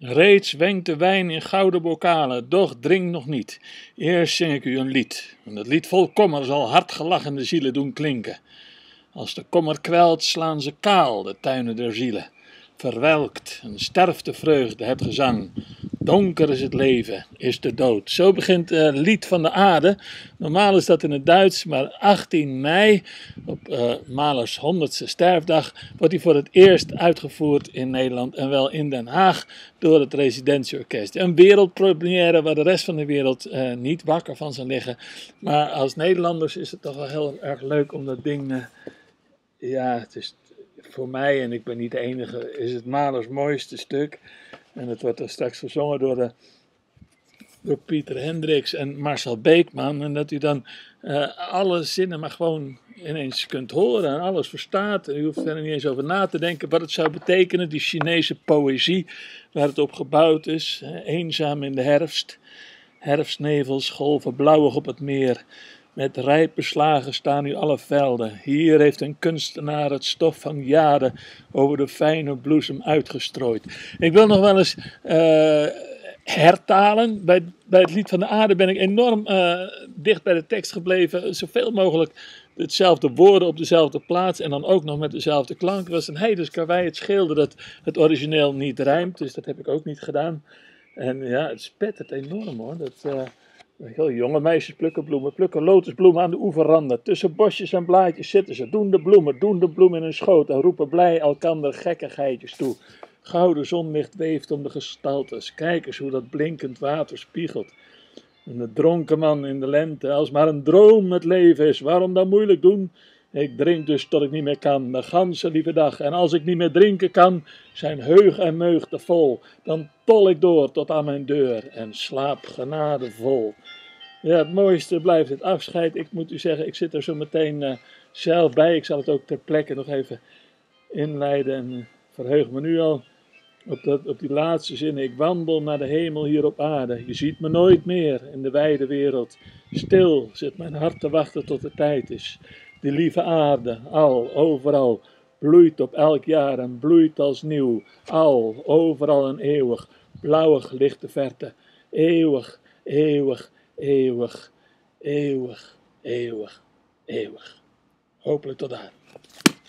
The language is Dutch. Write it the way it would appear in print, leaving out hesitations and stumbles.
Reeds wenkt de wijn in gouden bokalen, doch drink nog niet. Eerst zing ik u een lied, en dat lied vol kommer zal hardgelachende zielen doen klinken. Als de kommer kwelt, slaan ze kaal de tuinen der zielen. Verwelkt en sterft de vreugde, het gezang. Donker is het leven, is de dood. Zo begint het lied van de aarde. Normaal is dat in het Duits, maar 18 mei, op Mahlers 100ste sterfdag, wordt hij voor het eerst uitgevoerd in Nederland en wel in Den Haag door het Residentieorkest. Een wereldpremière waar de rest van de wereld niet wakker van zal liggen. Maar als Nederlanders is het toch wel heel erg leuk om dat ding... ja, het is voor mij, en ik ben niet de enige, is het Mahlers mooiste stuk. En het wordt er straks gezongen door Pieter Hendricks en Marcel Beekman. En dat u dan alle zinnen maar gewoon ineens kunt horen en alles verstaat. En u hoeft er niet eens over na te denken wat het zou betekenen. Die Chinese poëzie waar het op gebouwd is. Eenzaam in de herfst. Herfstnevels golven blauwig op het meer. Met rijpe slagen staan nu alle velden. Hier heeft een kunstenaar het stof van jaren over de fijne bloesem uitgestrooid. Ik wil nog wel eens hertalen. Bij het lied van de aarde ben ik enorm dicht bij de tekst gebleven. Zoveel mogelijk hetzelfde woorden op dezelfde plaats en dan ook nog met dezelfde klank. Het was een heidens karwei. Het scheelde dat het origineel niet rijmt, dus dat heb ik ook niet gedaan. En ja, het spettert enorm hoor. Jonge meisjes plukken lotusbloemen aan de oeverranden. Tussen bosjes en blaadjes zitten ze, doen de bloemen in hun schoot en roepen blij elkander gekkigheidjes toe. Gouden zonlicht weeft om de gestaltes, kijk eens hoe dat blinkend water spiegelt. En de dronken man in de lente, als maar een droom het leven is, waarom dan moeilijk doen? Ik drink dus tot ik niet meer kan, de ganse lieve dag. En als ik niet meer drinken kan, zijn heug en meug te vol. Dan tol ik door tot aan mijn deur en slaap genadevol. Ja, het mooiste blijft het afscheid. Ik moet u zeggen, ik zit er zo meteen zelf bij. Ik zal het ook ter plekke nog even inleiden en verheug me nu al op die laatste zinnen. Ik wandel naar de hemel hier op aarde. Je ziet me nooit meer in de wijde wereld. Stil zit mijn hart te wachten tot de tijd is. Die lieve aarde, overal, bloeit op elk jaar en bloeit als nieuw. Overal en eeuwig, blauwig ligt de verte. Eeuwig, eeuwig, eeuwig, eeuwig, eeuwig, eeuwig. Hopelijk tot daar.